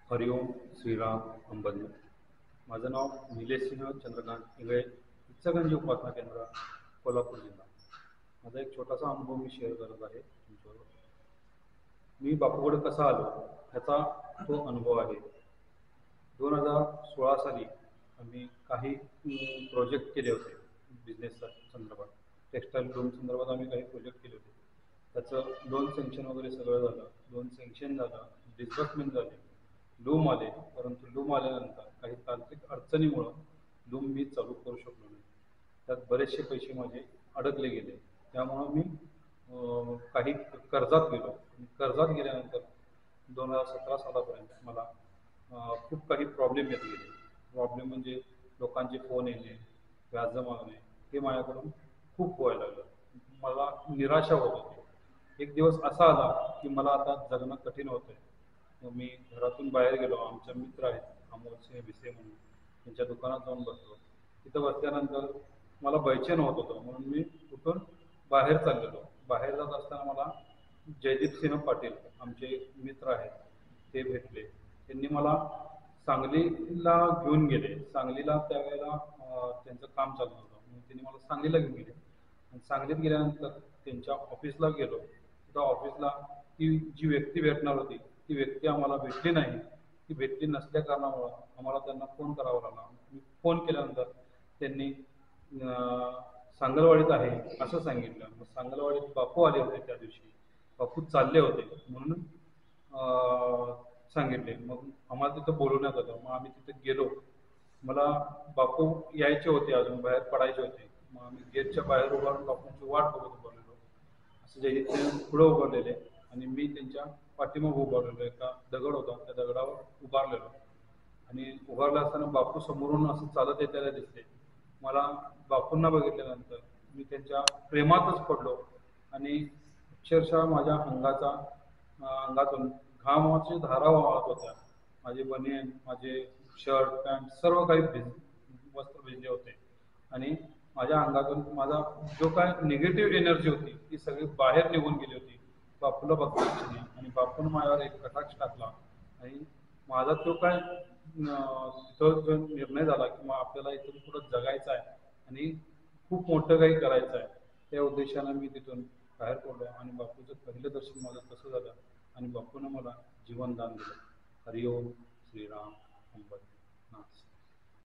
हरिओम श्रीराम अंबनी. माझं नाव निलेश सिंह चंद्रकांत इंगळे, इचलकरंजी उपासना केंद्र, कोल्हापूर जिल्हा. माझा एक छोटासा अनुभव मी शेअर करत आहे तुमच्याबरोबर. मी बापूकडे कसा आलो ह्याचा तो अनुभव आहे. 2016 साली आम्ही काही प्रोजेक्ट केले होते बिझनेस संदर्भात. टेक्स्टाईल लोन संदर्भात आम्ही काही प्रोजेक्ट केले होते. त्याचं लोन सँक्शन वगैरे सगळं झालं. लोन सँक्शन झालं, डिस्बर्समेंट झाली, लूम आले. परंतु लूम आल्यानंतर काही तांत्रिक अडचणीमुळं लूम मी चालू करू शकलो नाही. त्यात बरेचसे पैसे माझे अडकले गेले. त्यामुळं मी काही कर्जात गेलो. कर्जात गेल्यानंतर 2017 सालापर्यंत मला खूप काही प्रॉब्लेम येत गेले. प्रॉब्लेम म्हणजे लोकांचे फोन येणे, व्याज मागणे, हे माझ्याकडून खूप व्हायला लागलं. मला निराशा होत होती. एक दिवस असा आला की मला आता जगणं कठीण होतंय. मग मी घरातून बाहेर गेलो. आमचे मित्र आहेत अमोल सिंह भिसे म्हणून, त्यांच्या दुकानात जाऊन बसलो. तिथं बसल्यानंतर मला बैचेन होत होतं, म्हणून मी उठून बाहेर चाललेलो. बाहेर जात असताना मला जयदीप सिंह पाटील आमचे मित्र आहेत, ते भेटले. त्यांनी मला सांगलीला घेऊन गेले. सांगलीला त्यावेळेला त्यांचं काम चालू होतं, म्हणून त्यांनी मला सांगलीला घेऊन गेले. आणि सांगलीत गेल्यानंतर त्यांच्या ऑफिसला गेलो. त्या ऑफिसला ती जी व्यक्ती भेटणार होती ती व्यक्ती आम्हाला भेटली नाही. ती भेटली नसल्या कारणामुळं आम्हाला त्यांना फोन करावा लागला. मी फोन केल्यानंतर त्यांनी सांगलवाडीत आहे असं सांगितलं. मग सांगलवाडीत बापू आले होते त्या दिवशी, बापू चालले होते म्हणून सांगितले. मग आम्हाला तिथं बोलवण्यात आलं. मग आम्ही तिथे गेलो. मला बापू यायचे होते, अजून बाहेर पडायचे होते. मग आम्ही गेटच्या बाहेर उभारून बापूंची वाट बघत उभारलेलो. असं जयदीप पुढे उभारलेले आणि मी त्यांच्या पाठीमागे उभारलेलो. एका दगड होता, त्या दगडावर उभारलेलो. आणि उभारला असताना बापू समोरून असं चालत येताना दिसले. मला बापूंना बघितल्यानंतर मी त्यांच्या प्रेमातच पडलो आणि अक्षरशः माझ्या अंगातून घामाची धारा वाहत होत्या. माझे बनियन, माझे शर्ट, पॅन्ट सर्व काही वस्त्र भिजले होते. आणि माझ्या अंगातून माझा जो काय निगेटिव्ह एनर्जी होती ती सगळी बाहेर निघून गेली होती बापूला बघताच. आणि बापून माझ्यावर एक कटाक्ष टाकला. आणि माझा तो काय तिथं जो निर्णय झाला की मग आपल्याला इथून पुढं जगायचं आहे आणि खूप मोठं काही करायचं आहे, त्या उद्देशानं मी तिथून बाहेर पडलो. आणि बापूचं पहिलं दर्शन माझं कसं झालं आणि बापूनं मला जीवनदान दिलं. हरिओम श्रीराम अंबनी.